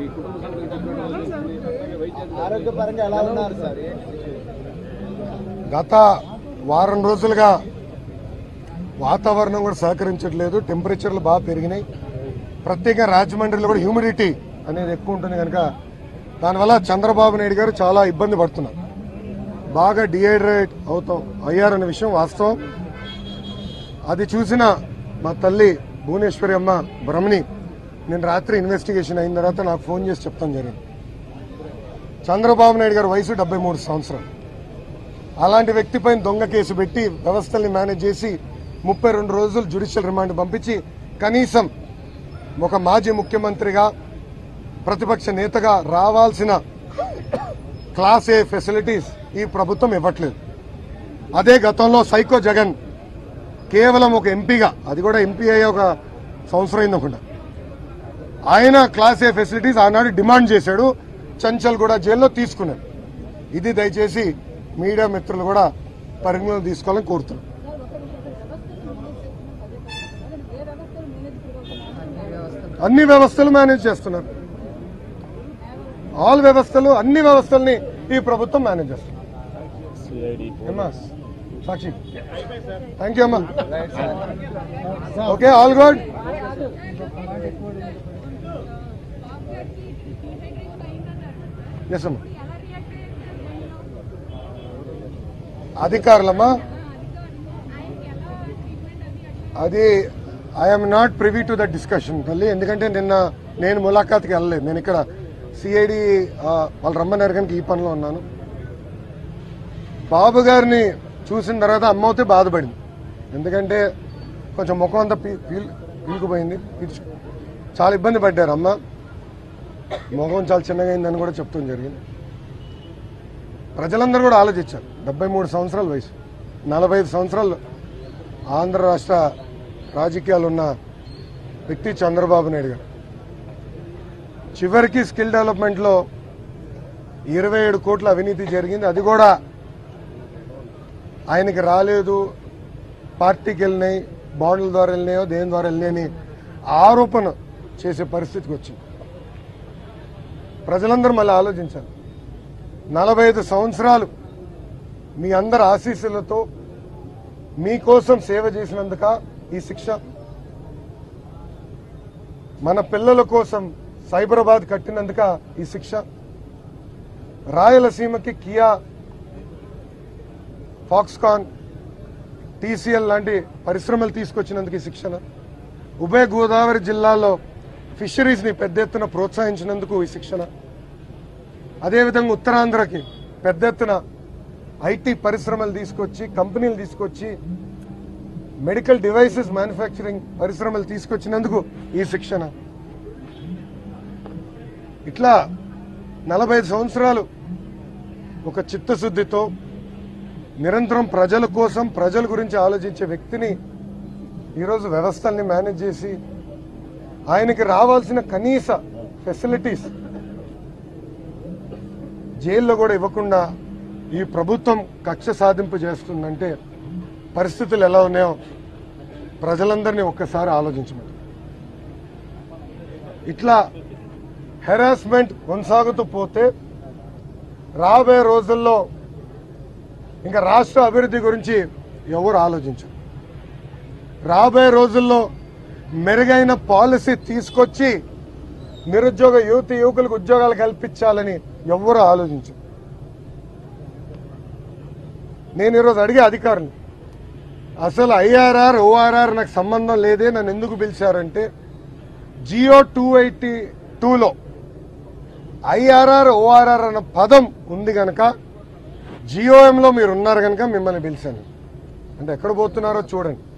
ఆరోగ్యపరంగా ఎలా ఉన్నారు సార్? గత వారం రోజులుగా వాతావరణం కూడా సహకరించట్లేదు, టెంపరేచర్లు బాగా పెరిగినాయి. ప్రత్యేకంగా రాజమండ్రిలో కూడా హ్యూమిడిటీ అనేది ఎక్కువ ఉంటుంది కనుక దానివల్ల చంద్రబాబు నాయుడు గారు చాలా ఇబ్బంది పడుతున్నారు. బాగా డిహైడ్రేట్ అయ్యారనే విషయం వాస్తవం. అది చూసిన మా తల్లి భువనేశ్వరి అమ్మ బ్రహ్మణి నేను రాత్రి ఇన్వెస్టిగేషన్ అయిన తర్వాత నాకు ఫోన్ చేసి చెప్తాను జరిగింది. చంద్రబాబు నాయుడు గారి వయసు 73 సంవత్సరాలు. అలాంటి వ్యక్తిపైన దొంగ కేసు పెట్టి వ్యవస్థల్ని మేనేజ్ చేసి 32 రోజులు జ్యుడిషియల్ రిమాండ్ పంపించి కనీసం ఒక మాజీ ముఖ్యమంత్రిగా ప్రతిపక్ష నేతగా రావాల్సిన క్లాస్ ఏ ఫెసిలిటీస్ ఈ ప్రభుత్వం ఇవ్వట్లేదు. అదే గతంలో సైకో జగన్ కేవలం ఒక ఎంపీగా, అది కూడా ఎంపీ అయ్యే ఒక సంవత్సరం అయిందనుకుంటా, ఆయన క్లాస్ ఏ ఫెసిలిటీస్ ఆనాడు డిమాండ్ చేశాడు, చంచల్ కూడా జైల్లో తీసుకున్నారు. ఇది దయచేసి మీడియా మిత్రులు కూడా పరిగణలో తీసుకోవాలని కోరుతున్నాను. అన్ని వ్యవస్థలు మేనేజ్ చేస్తున్నారు. ఆల్ వ్యవస్థలు, అన్ని వ్యవస్థల్ని ఈ ప్రభుత్వం మేనేజ్ చేస్తుంది. సాక్షి, థ్యాంక్ యూ అమ్మా. Okay, all good. ఎస్ అమ్మా. అధికారులమ్మా, అది I'm not privy to the discussion తల్లి. ఎందుకంటే నిన్న నేను ములాఖాత్కి వెళ్ళలేదు. నేను ఇక్కడ సిఐడి వాళ్ళు రమ్మన్నారు కనుక ఈ పనిలో ఉన్నాను. బాబు గారిని చూసిన తర్వాత అమ్మవుతే బాధపడింది. ఎందుకంటే కొంచెం ముఖం అంతా పీలుకుపోయింది, చాలా ఇబ్బంది పడ్డారు అమ్మ. ముఖం చాలా చిన్నగా అయిందని కూడా చెప్తాం జరిగింది. ప్రజలందరూ కూడా ఆలోచించారు. 73 సంవత్సరాల వయసు, 45 సంవత్సరాలు ఆంధ్ర రాష్ట్ర రాజకీయాలు ఉన్న వ్యక్తి చంద్రబాబు నాయుడు గారు. చివరికి స్కిల్ డెవలప్మెంట్లో 27 కోట్ల అవినీతి జరిగింది. అది కూడా ఆయనకి రాలేదు, పార్టీకి వెళ్ళినాయి, బాండ్ల ద్వారా వెళ్ళినాయో దేని ద్వారా వెళ్ళినాయని ఆరోపణ చేసే పరిస్థితికి వచ్చింది. ప్రజలందరూ మళ్ళీ ఆలోచించాలి. 45 సంవత్సరాలు మీ అందరి ఆశీస్సులతో మీకోసం సేవ చేసినందుక ఈ శిక్ష? మన పిల్లల కోసం సైబరాబాద్ కట్టినందుక ఈ శిక్ష? రాయలసీమకి కియా, ఫాక్స్కాన్, టీసీఎల్ లాంటి పరిశ్రమలు తీసుకొచ్చినందుకు ఈ శిక్షణ? ఉభయ గోదావరి జిల్లాలో ఫిషరీస్ ని పెద్ద ఎత్తున ప్రోత్సహించినందుకు ఈ శిక్షణ? అదేవిధంగా ఉత్తరాంధ్రకి పెద్ద ఎత్తున ఐటీ పరిశ్రమలు తీసుకొచ్చి, కంపెనీలు తీసుకొచ్చి, మెడికల్ డివైసెస్ మ్యానుఫ్యాక్చరింగ్ పరిశ్రమలు తీసుకొచ్చినందుకు ఈ శిక్షణ? ఇట్లా 45 సంవత్సరాలు ఒక చిత్తశుద్ధితో నిరంతరం ప్రజల కోసం, ప్రజల గురించి ఆలోచించే వ్యక్తిని ఈరోజు వ్యవస్థల్ని మేనేజ్ చేసి ఆయనకి రావాల్సిన కనీస ఫెసిలిటీస్ జైల్లో కూడా ఇవ్వకుండా ఈ ప్రభుత్వం కక్ష సాధింపు చేస్తుందంటే పరిస్థితులు ఎలా ఉన్నాయో ప్రజలందరినీ ఒక్కసారి ఆలోచించమంటారు. ఇట్లా హెరాస్మెంట్ కొనసాగుతూ పోతే రాబోయే రోజుల్లో ఇంకా రాష్ట్ర అభివృద్ధి గురించి ఎవరు ఆలోచించరు. రాబోయే రోజుల్లో మెరుగైన పాలసీ తీసుకొచ్చి నిరుద్యోగ యువకులకు ఉద్యోగాలు కల్పించాలని ఎవరు ఆలోచించరు. నేను ఈరోజు అడిగే అధికారులు, అసలు ఐఆర్ఆర్ ఓఆర్ఆర్ నాకు సంబంధం లేదే, నన్ను ఎందుకు పిలిచారంటే జియో 282లో ఐఆర్ఆర్ ఓఆర్ఆర్ అన్న పదం ఉంది కనుక జియోఎంలో మీరు ఉన్నారు కనుక మిమ్మల్ని పిలిచాను. అంటే ఎక్కడ పోతున్నారో చూడండి.